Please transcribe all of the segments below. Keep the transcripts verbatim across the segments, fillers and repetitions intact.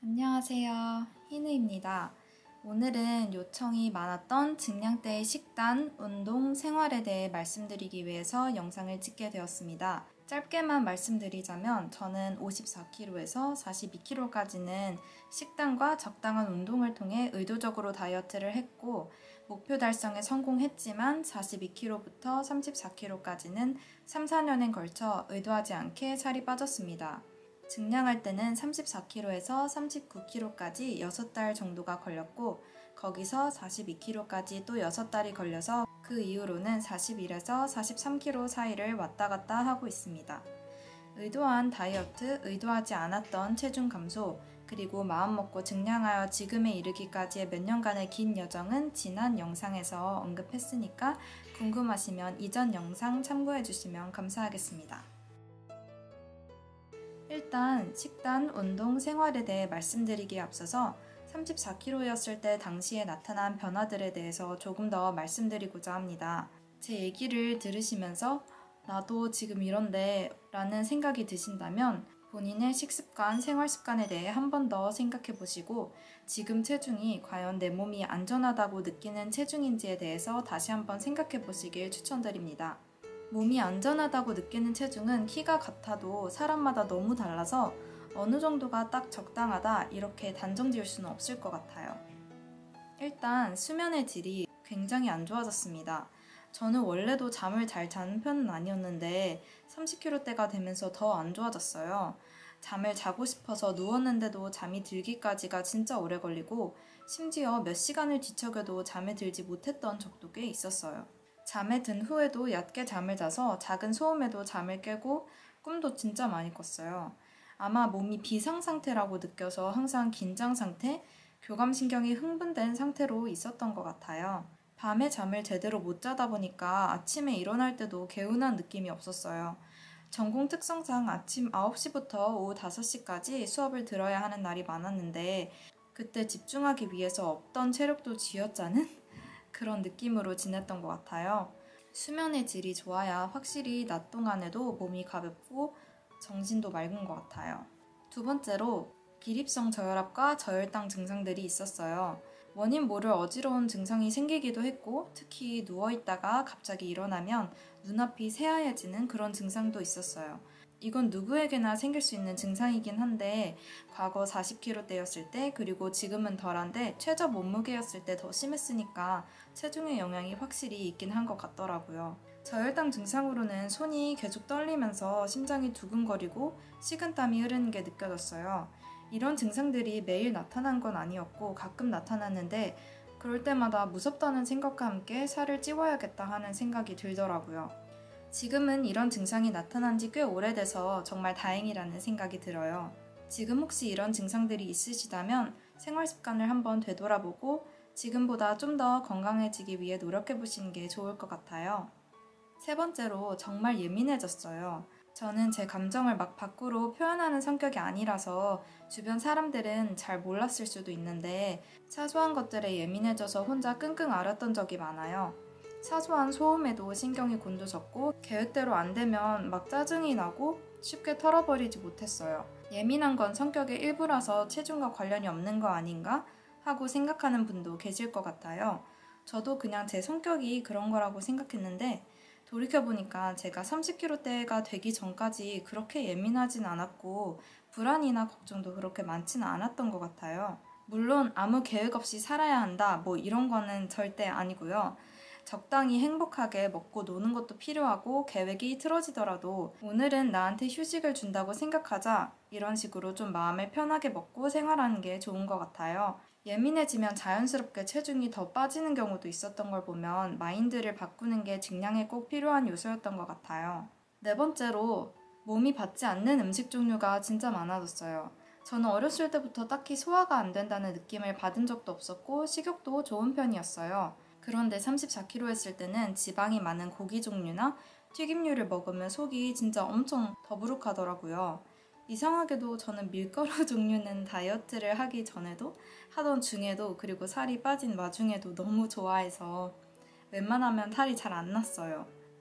안녕하세요. 희느입니다. 오늘은 요청이 많았던 증량 때의 식단, 운동, 생활에 대해 말씀드리기 위해서 영상을 찍게 되었습니다. 짧게만 말씀드리자면 저는 오십사 킬로그램에서 사십이 킬로그램까지는 식단과 적당한 운동을 통해 의도적으로 다이어트를 했고 목표 달성에 성공했지만 사십이 킬로그램부터 삼십사 킬로그램까지는 삼, 사 년에 걸쳐 의도하지 않게 살이 빠졌습니다. 증량할 때는 삼십사 킬로그램에서 삼십구 킬로그램까지 여섯 달 정도가 걸렸고 거기서 사십이 킬로그램까지 또 여섯 달이 걸려서 그 이후로는 사십일에서 사십삼 킬로그램 사이를 왔다 갔다 하고 있습니다. 의도한 다이어트, 의도하지 않았던 체중 감소, 그리고 마음먹고 증량하여 지금에 이르기까지의 몇 년간의 긴 여정은 지난 영상에서 언급했으니까 궁금하시면 이전 영상 참고해주시면 감사하겠습니다. 일단 식단, 운동, 생활에 대해 말씀드리기에 앞서서 삼십사 킬로그램였을 때 당시에 나타난 변화들에 대해서 조금 더 말씀드리고자 합니다. 제 얘기를 들으시면서 나도 지금 이런데 라는 생각이 드신다면 본인의 식습관, 생활습관에 대해 한 번 더 생각해 보시고 지금 체중이 과연 내 몸이 안전하다고 느끼는 체중인지에 대해서 다시 한번 생각해 보시길 추천드립니다. 몸이 안전하다고 느끼는 체중은 키가 같아도 사람마다 너무 달라서 어느 정도가 딱 적당하다 이렇게 단정 지을 수는 없을 것 같아요. 일단 수면의 질이 굉장히 안 좋아졌습니다. 저는 원래도 잠을 잘 자는 편은 아니었는데 삼십 킬로그램대가 되면서 더 안 좋아졌어요. 잠을 자고 싶어서 누웠는데도 잠이 들기까지가 진짜 오래 걸리고 심지어 몇 시간을 뒤척여도 잠에 들지 못했던 적도 꽤 있었어요. 잠에 든 후에도 얕게 잠을 자서 작은 소음에도 잠을 깨고 꿈도 진짜 많이 꿨어요. 아마 몸이 비상 상태라고 느껴서 항상 긴장 상태, 교감신경이 흥분된 상태로 있었던 것 같아요. 밤에 잠을 제대로 못 자다 보니까 아침에 일어날 때도 개운한 느낌이 없었어요. 전공 특성상 아침 아홉 시부터 오후 다섯 시까지 수업을 들어야 하는 날이 많았는데 그때 집중하기 위해서 없던 체력도 쥐어짜는 그런 느낌으로 지냈던 것 같아요. 수면의 질이 좋아야 확실히 낮 동안에도 몸이 가볍고 정신도 맑은 것 같아요. 두 번째로 기립성 저혈압과 저혈당 증상들이 있었어요. 원인 모를 어지러운 증상이 생기기도 했고 특히 누워있다가 갑자기 일어나면 눈앞이 새하얘지는 그런 증상도 있었어요. 이건 누구에게나 생길 수 있는 증상이긴 한데 과거 사십 킬로그램대였을 때 그리고 지금은 덜한데 최저 몸무게였을 때 더 심했으니까 체중의 영향이 확실히 있긴 한 것 같더라고요. 저혈당 증상으로는 손이 계속 떨리면서 심장이 두근거리고 식은땀이 흐르는 게 느껴졌어요. 이런 증상들이 매일 나타난 건 아니었고 가끔 나타났는데 그럴 때마다 무섭다는 생각과 함께 살을 찌워야겠다 하는 생각이 들더라고요. 지금은 이런 증상이 나타난 지 꽤 오래돼서 정말 다행이라는 생각이 들어요. 지금 혹시 이런 증상들이 있으시다면 생활 습관을 한번 되돌아보고 지금보다 좀 더 건강해지기 위해 노력해보시는 게 좋을 것 같아요. 세 번째로 정말 예민해졌어요. 저는 제 감정을 막 밖으로 표현하는 성격이 아니라서 주변 사람들은 잘 몰랐을 수도 있는데 사소한 것들에 예민해져서 혼자 끙끙 앓았던 적이 많아요. 사소한 소음에도 신경이 곤두섰고 계획대로 안 되면 막 짜증이 나고 쉽게 털어버리지 못했어요. 예민한 건 성격의 일부라서 체중과 관련이 없는 거 아닌가 하고 생각하는 분도 계실 것 같아요. 저도 그냥 제 성격이 그런 거라고 생각했는데 돌이켜보니까 제가 삼십 킬로그램대가 되기 전까지 그렇게 예민하진 않았고 불안이나 걱정도 그렇게 많지는 않았던 것 같아요. 물론 아무 계획 없이 살아야 한다 뭐 이런 거는 절대 아니고요. 적당히 행복하게 먹고 노는 것도 필요하고 계획이 틀어지더라도 오늘은 나한테 휴식을 준다고 생각하자 이런 식으로 좀 마음을 편하게 먹고 생활하는 게 좋은 것 같아요. 예민해지면 자연스럽게 체중이 더 빠지는 경우도 있었던 걸 보면 마인드를 바꾸는 게 증량에 꼭 필요한 요소였던 것 같아요. 네 번째로 몸이 받지 않는 음식 종류가 진짜 많아졌어요. 저는 어렸을 때부터 딱히 소화가 안 된다는 느낌을 받은 적도 없었고 식욕도 좋은 편이었어요. 그런데 삼십사 킬로그램 했을 때는 지방이 많은 고기 종류나 튀김류를 먹으면 속이 진짜 엄청 더부룩하더라고요. 이상하게도 저는 밀가루 종류는 다이어트를 하기 전에도 하던 중에도 그리고 살이 빠진 와중에도 너무 좋아해서 웬만하면 탈이 잘 안 났어요.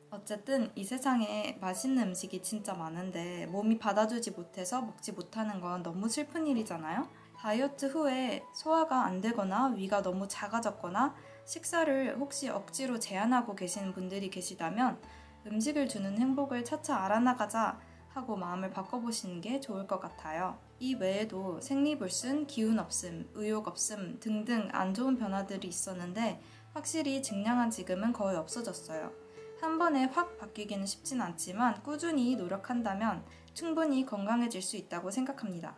어쨌든 이 세상에 맛있는 음식이 진짜 많은데 몸이 받아주지 못해서 먹지 못하는 건 너무 슬픈 일이잖아요? 다이어트 후에 소화가 안 되거나 위가 너무 작아졌거나 식사를 혹시 억지로 제한하고 계시는 분들이 계시다면 음식을 주는 행복을 차차 알아나가자 하고 마음을 바꿔보시는 게 좋을 것 같아요. 이 외에도 생리불순, 기운 없음, 의욕 없음 등등 안 좋은 변화들이 있었는데 확실히 증량한 지금은 거의 없어졌어요. 한 번에 확 바뀌기는 쉽진 않지만 꾸준히 노력한다면 충분히 건강해질 수 있다고 생각합니다.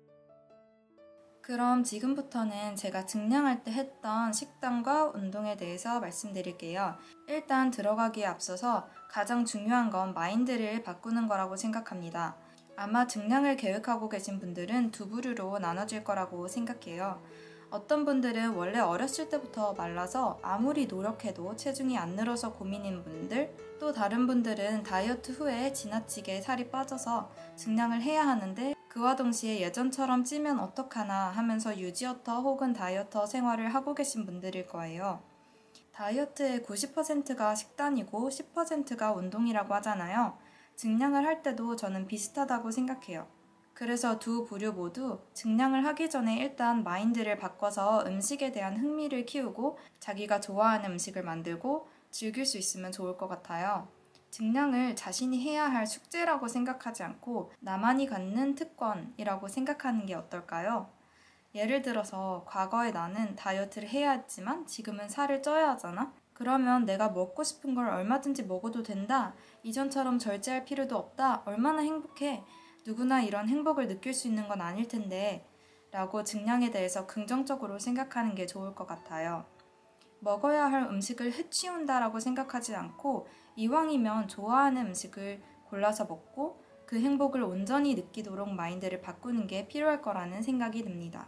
그럼 지금부터는 제가 증량할 때 했던 식단과 운동에 대해서 말씀드릴게요. 일단 들어가기에 앞서서 가장 중요한 건 마인드를 바꾸는 거라고 생각합니다. 아마 증량을 계획하고 계신 분들은 두 부류로 나눠질 거라고 생각해요. 어떤 분들은 원래 어렸을 때부터 말라서 아무리 노력해도 체중이 안 늘어서 고민인 분들, 또 다른 분들은 다이어트 후에 지나치게 살이 빠져서 증량을 해야 하는데 그와 동시에 예전처럼 찌면 어떡하나 하면서 유지어터 혹은 다이어터 생활을 하고 계신 분들일 거예요. 다이어트의 구십 퍼센트가 식단이고 십 퍼센트가 운동이라고 하잖아요. 증량을 할 때도 저는 비슷하다고 생각해요. 그래서 두 부류 모두 증량을 하기 전에 일단 마인드를 바꿔서 음식에 대한 흥미를 키우고 자기가 좋아하는 음식을 만들고 즐길 수 있으면 좋을 것 같아요. 증량을 자신이 해야 할 숙제라고 생각하지 않고 나만이 갖는 특권이라고 생각하는 게 어떨까요? 예를 들어서 과거에 나는 다이어트를 해야 했지만 지금은 살을 쪄야 하잖아? 그러면 내가 먹고 싶은 걸 얼마든지 먹어도 된다. 이전처럼 절제할 필요도 없다. 얼마나 행복해. 누구나 이런 행복을 느낄 수 있는 건 아닐 텐데 라고 증량에 대해서 긍정적으로 생각하는 게 좋을 것 같아요. 먹어야 할 음식을 해치운다라고 생각하지 않고 이왕이면 좋아하는 음식을 골라서 먹고 그 행복을 온전히 느끼도록 마인드를 바꾸는 게 필요할 거라는 생각이 듭니다.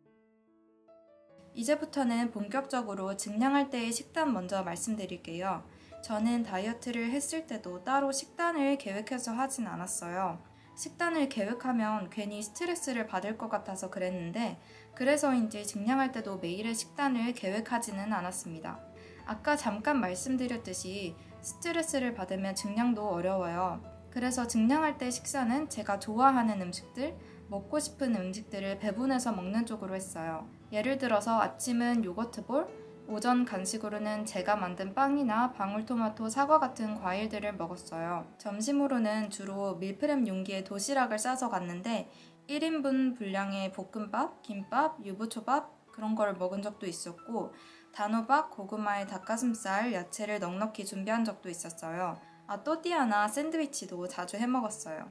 이제부터는 본격적으로 증량할 때의 식단 먼저 말씀드릴게요. 저는 다이어트를 했을 때도 따로 식단을 계획해서 하진 않았어요. 식단을 계획하면 괜히 스트레스를 받을 것 같아서 그랬는데 그래서인지 증량할 때도 매일의 식단을 계획하지는 않았습니다. 아까 잠깐 말씀드렸듯이 스트레스를 받으면 증량도 어려워요. 그래서 증량할 때 식사는 제가 좋아하는 음식들, 먹고 싶은 음식들을 배분해서 먹는 쪽으로 했어요. 예를 들어서 아침은 요거트볼, 오전 간식으로는 제가 만든 빵이나 방울토마토, 사과 같은 과일들을 먹었어요. 점심으로는 주로 밀프렙 용기에 도시락을 싸서 갔는데 일 인분 분량의 볶음밥, 김밥, 유부초밥 그런 걸 먹은 적도 있었고 단호박, 고구마에 닭가슴살, 야채를 넉넉히 준비한 적도 있었어요. 아, 또띠아나 샌드위치도 자주 해먹었어요.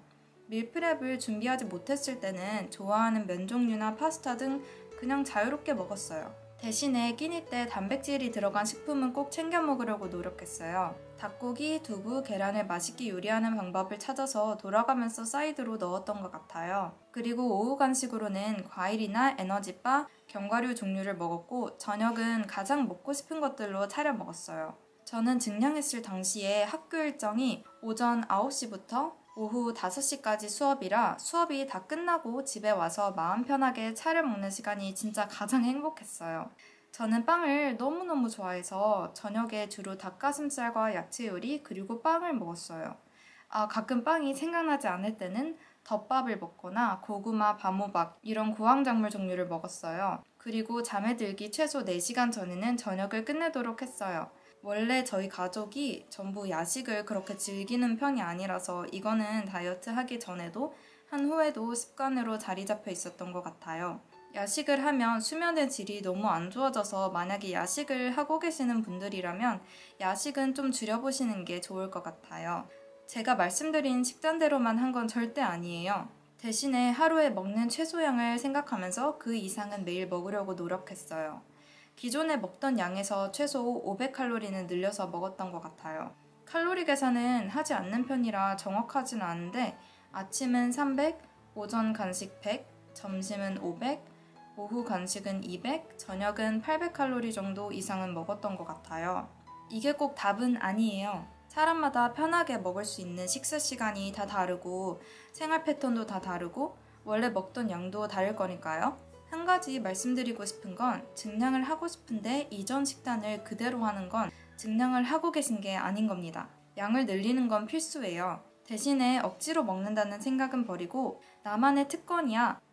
밀프렙을 준비하지 못했을 때는 좋아하는 면 종류나 파스타 등 그냥 자유롭게 먹었어요. 대신에 끼니 때 단백질이 들어간 식품은 꼭 챙겨 먹으려고 노력했어요. 닭고기, 두부, 계란을 맛있게 요리하는 방법을 찾아서 돌아가면서 사이드로 넣었던 것 같아요. 그리고 오후 간식으로는 과일이나 에너지바, 견과류 종류를 먹었고 저녁은 가장 먹고 싶은 것들로 차려 먹었어요. 저는 증량했을 당시에 학교 일정이 오전 아홉 시부터 오후 다섯 시까지 수업이라 수업이 다 끝나고 집에 와서 마음 편하게 차려 먹는 시간이 진짜 가장 행복했어요. 저는 빵을 너무너무 좋아해서 저녁에 주로 닭가슴살과 야채 요리 그리고 빵을 먹었어요. 아, 가끔 빵이 생각나지 않을 때는 덮밥을 먹거나 고구마, 밤호박 이런 구황작물 종류를 먹었어요. 그리고 잠에 들기 최소 네 시간 전에는 저녁을 끝내도록 했어요. 원래 저희 가족이 전부 야식을 그렇게 즐기는 편이 아니라서 이거는 다이어트 하기 전에도 한 후에도 습관으로 자리 잡혀 있었던 것 같아요. 야식을 하면 수면의 질이 너무 안 좋아져서 만약에 야식을 하고 계시는 분들이라면 야식은 좀 줄여보시는 게 좋을 것 같아요. 제가 말씀드린 식단대로만 한 건 절대 아니에요. 대신에 하루에 먹는 채소량을 생각하면서 그 이상은 매일 먹으려고 노력했어요. 기존에 먹던 양에서 최소 오백 칼로리는 늘려서 먹었던 것 같아요. 칼로리 계산은 하지 않는 편이라 정확하진 않은데 아침은 삼백, 오전 간식 백, 점심은 오백, 오후 간식은 이백, 저녁은 팔백 칼로리 정도 이상은 먹었던 것 같아요. 이게 꼭 답은 아니에요. 사람마다 편하게 먹을 수 있는 식사 시간이 다 다르고 생활 패턴도 다 다르고 원래 먹던 양도 다를 거니까요. 한 가지 말씀드리고 싶은 건 증량을 하고 싶은데 이전 식단을 그대로 하는 건 증량을 하고 계신 게 아닌 겁니다. 양을 늘리는 건 필수예요. 대신에 억지로 먹는다는 생각은 버리고 나만의 특권이야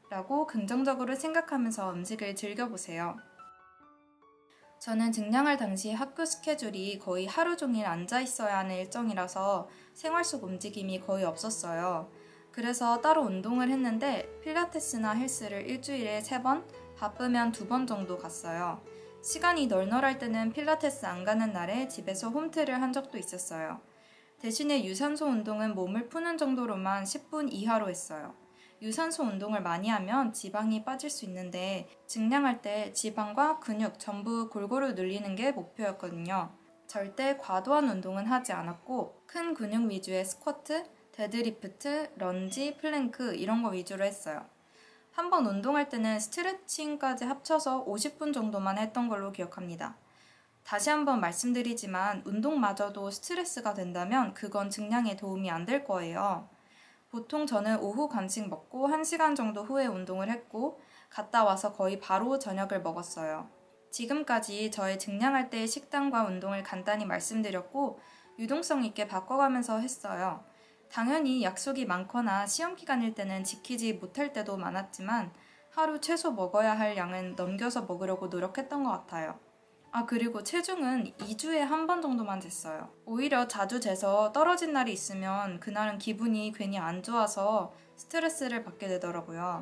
라고 긍정적으로 생각하면서 음식을 즐겨보세요. 저는 증량할 당시 학교 스케줄이 거의 하루 종일 앉아 있어야 하는 일정이라서 생활 속 움직임이 거의 없었어요. 그래서 따로 운동을 했는데 필라테스나 헬스를 일주일에 세 번, 바쁘면 두 번 정도 갔어요. 시간이 널널할 때는 필라테스 안 가는 날에 집에서 홈트를 한 적도 있었어요. 대신에 유산소 운동은 몸을 푸는 정도로만 십 분 이하로 했어요. 유산소 운동을 많이 하면 지방이 빠질 수 있는데 증량할 때 지방과 근육 전부 골고루 늘리는 게 목표였거든요. 절대 과도한 운동은 하지 않았고 큰 근육 위주의 스쿼트, 데드리프트, 런지, 플랭크 이런 거 위주로 했어요. 한번 운동할 때는 스트레칭까지 합쳐서 오십 분 정도만 했던 걸로 기억합니다. 다시 한번 말씀드리지만 운동마저도 스트레스가 된다면 그건 증량에 도움이 안 될 거예요. 보통 저는 오후 간식 먹고 한 시간 정도 후에 운동을 했고 갔다 와서 거의 바로 저녁을 먹었어요. 지금까지 저의 증량할 때의 식단과 운동을 간단히 말씀드렸고 유동성 있게 바꿔가면서 했어요. 당연히 약속이 많거나 시험 기간일 때는 지키지 못할 때도 많았지만 하루 최소 먹어야 할 양은 넘겨서 먹으려고 노력했던 것 같아요. 아 그리고 체중은 이 주에 한 번 정도만 쟀어요. 오히려 자주 재서 떨어진 날이 있으면 그날은 기분이 괜히 안 좋아서 스트레스를 받게 되더라고요.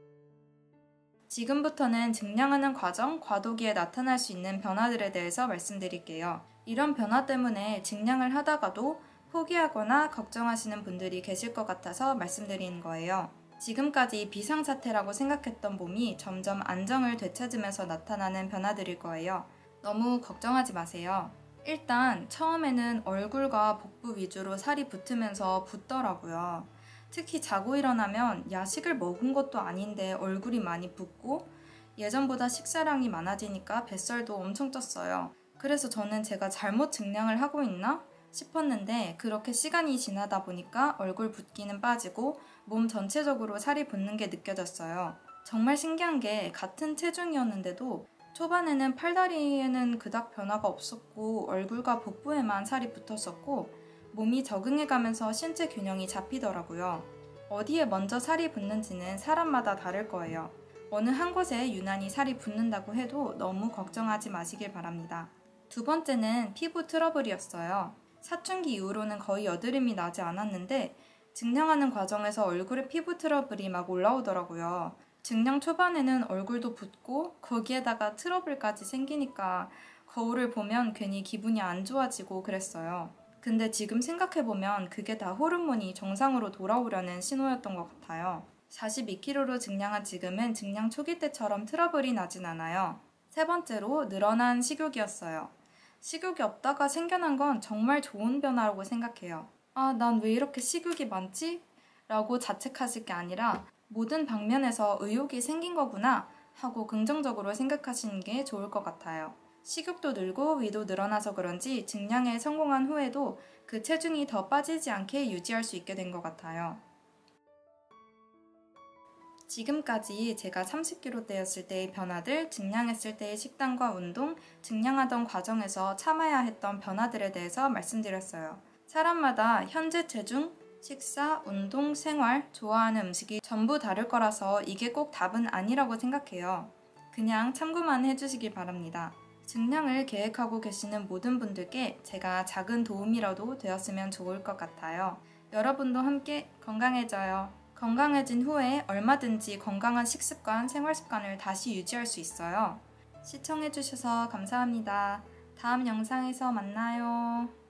지금부터는 증량하는 과정, 과도기에 나타날 수 있는 변화들에 대해서 말씀드릴게요. 이런 변화 때문에 증량을 하다가도 포기하거나 걱정하시는 분들이 계실 것 같아서 말씀드리는 거예요. 지금까지 비상사태라고 생각했던 몸이 점점 안정을 되찾으면서 나타나는 변화들일 거예요. 너무 걱정하지 마세요. 일단 처음에는 얼굴과 복부 위주로 살이 붙으면서 붓더라고요. 특히 자고 일어나면 야식을 먹은 것도 아닌데 얼굴이 많이 붓고 예전보다 식사량이 많아지니까 뱃살도 엄청 쪘어요. 그래서 저는 제가 잘못 증량을 하고 있나 싶었는데 그렇게 시간이 지나다 보니까 얼굴 붓기는 빠지고 몸 전체적으로 살이 붙는 게 느껴졌어요. 정말 신기한 게 같은 체중이었는데도 초반에는 팔다리에는 그닥 변화가 없었고 얼굴과 복부에만 살이 붙었었고 몸이 적응해가면서 신체 균형이 잡히더라고요. 어디에 먼저 살이 붙는지는 사람마다 다를 거예요. 어느 한 곳에 유난히 살이 붙는다고 해도 너무 걱정하지 마시길 바랍니다. 두 번째는 피부 트러블이었어요. 사춘기 이후로는 거의 여드름이 나지 않았는데 증량하는 과정에서 얼굴에 피부 트러블이 막 올라오더라고요. 증량 초반에는 얼굴도 붓고 거기에다가 트러블까지 생기니까 거울을 보면 괜히 기분이 안 좋아지고 그랬어요. 근데 지금 생각해보면 그게 다 호르몬이 정상으로 돌아오려는 신호였던 것 같아요. 사십이 킬로그램로 증량한 지금은 증량 초기 때처럼 트러블이 나진 않아요. 세 번째로 늘어난 식욕이었어요. 식욕이 없다가 생겨난 건 정말 좋은 변화라고 생각해요. 아, 난 왜 이렇게 식욕이 많지? 라고 자책하실 게 아니라 모든 방면에서 의욕이 생긴 거구나 하고 긍정적으로 생각하시는 게 좋을 것 같아요. 식욕도 늘고 위도 늘어나서 그런지 증량에 성공한 후에도 그 체중이 더 빠지지 않게 유지할 수 있게 된 것 같아요. 지금까지 제가 삼십 킬로그램대였을 때의 변화들, 증량했을 때의 식단과 운동, 증량하던 과정에서 참아야 했던 변화들에 대해서 말씀드렸어요. 사람마다 현재 체중, 식사, 운동, 생활, 좋아하는 음식이 전부 다를 거라서 이게 꼭 답은 아니라고 생각해요. 그냥 참고만 해주시길 바랍니다. 증량을 계획하고 계시는 모든 분들께 제가 작은 도움이라도 되었으면 좋을 것 같아요. 여러분도 함께 건강해져요. 건강해진 후에 얼마든지 건강한 식습관, 생활습관을 다시 유지할 수 있어요. 시청해주셔서 감사합니다. 다음 영상에서 만나요.